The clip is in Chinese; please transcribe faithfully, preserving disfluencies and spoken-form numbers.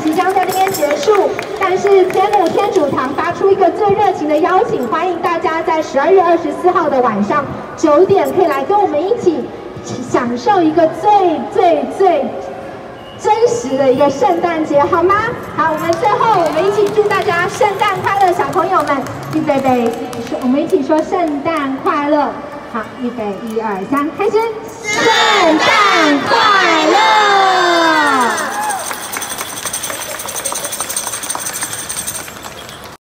即将在这边结束，但是天母天主堂发出一个最热情的邀请，欢迎大家在十二月二十四号的晚上九点可以来跟我们一起享受一个最最最真实的一个圣诞节，好吗？好，我们最后我们一起祝大家圣诞快乐，小朋友们，预备备，我们一起说圣诞快乐。好，预备，一二三，开始，圣诞快乐。